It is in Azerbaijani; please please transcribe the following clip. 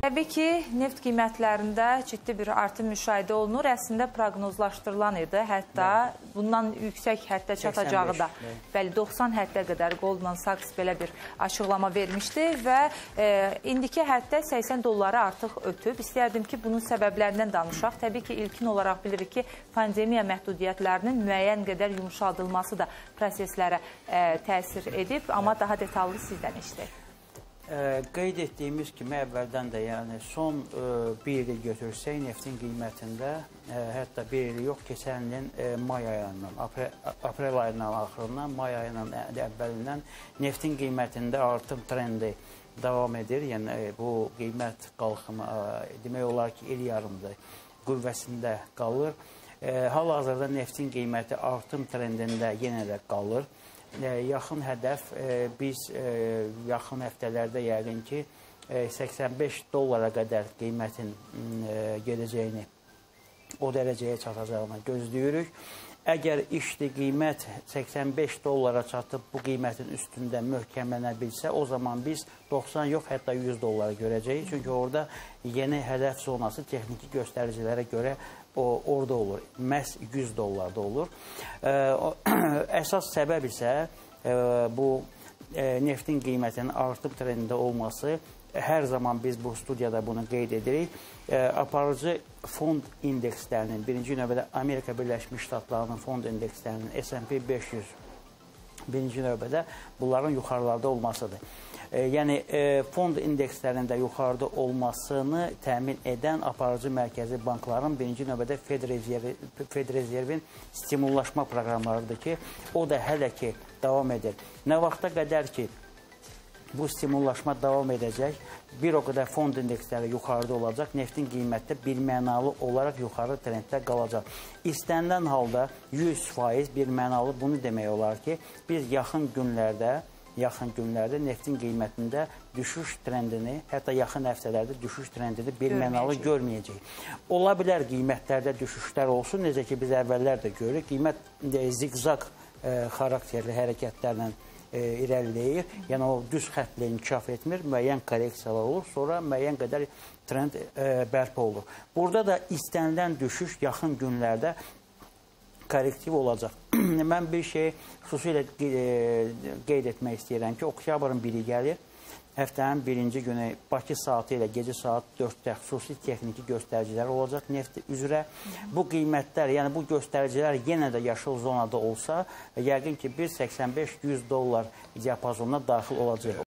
Təbii ki, neft qiymətlərində ciddi bir artım müşahidə olunur. Əslində proqnozlaşdırılan idi. Hətta bundan yüksək həddə çatacağı da. Bəli, 90 həddə qədər Goldman Sachs belə bir açıqlama vermişdi və indiki həddə 80 dolları artıq ötüb. İstərdim ki, bunun səbəblərindən danışaq. Təbii ki, ilkin olaraq bilirik ki, pandemiya məhdudiyyətlərinin müəyyən qədər yumuşaldılması da proseslərə təsir edib. Amma daha detallı sizdən eşidək. Qeyd etdiyimiz kimi əvvəldən də, yəni son bir il götürsək, neftin qiymətində, hətta bir il yox, keçən ilin may ayından, aprel ayından axırından, may ayının əvvəlindən neftin qiymətində artım trendi davam edir. Yəni bu qiymət qalxımı demək olar ki, il yarımdır qüvvəsində qalır. Hal-hazırda neftin qiyməti artım trendində yenə də qalır. Yaxın hədəf biz yaxın həftələrdə yəqin ki 85 dollara qədər qiymətin gedəcəyini, o dərəcəyə çatacağını gözləyirik. Əgər işli qiymət 85 dollara çatıb bu qiymətin üstündə möhkəmlənə bilsə, o zaman biz 90 yox, hətta 100 dollara görəcəyik. Çünki orada yeni hədəf zonası texniki göstəricilərə görə orada olur. Məhz 100 dollarda olur. Əsas səbəb isə bu neftin qiymətinin artım trendində olması. Hər zaman biz bu studiyada bunu qeyd edirik. Aparıcı fond indekslərinin, birinci növbədə Amerika Birləşmiş Ştatlarının fond indekslərinin, S&P 500 birinci növbədə bunların yuxarılarda olmasıdır. Yəni, fond indekslərində yuxarıda olmasını təmin edən aparıcı mərkəzi bankların birinci növbədə Fed Rezervin stimullaşma proqramlarıdır ki, o da hələ ki davam edir. Nə vaxta qədər ki, bu stimullaşma davam edəcək, bir o qədər fond indeksləri yuxarıda olacaq, neftin qiyməti birmənalı olaraq yuxarı trenddə qalacaq. İstənilən halda 100% birmənalı bunu demək olar ki, biz yaxın günlərdə neftin qiymətində düşüş trendini, hətta yaxın həftələrdə düşüş trendini birmənalı görməyəcək. Ola bilər qiymətlərdə düşüşlər olsun, necə ki biz əvvəllər də görürük, qiymət ziqzaq xarakterli hərəkətlərlə irəliləyir. Yəni o düz xətlə inkişaf etmir, müəyyən korreksiyalar olur, sonra müəyyən qədər trend bərpa olur. Burada da istənilən düşüş yaxın günlərdə korrektiv olacaq. Mən bir şey xüsusilə qeyd etmək istəyirəm ki, oktyabrın 1-i gəlir. Həftənin birinci günü Bakı saatı ilə gecə saat 4-də xüsusi texniki göstəricilər olacaq neft üzrə. Bu qiymətlər, yəni bu göstəricilər yenə də yaşıl zonada olsa, yəqin ki 1.85-100 dollar diapazonuna daxil olacaq.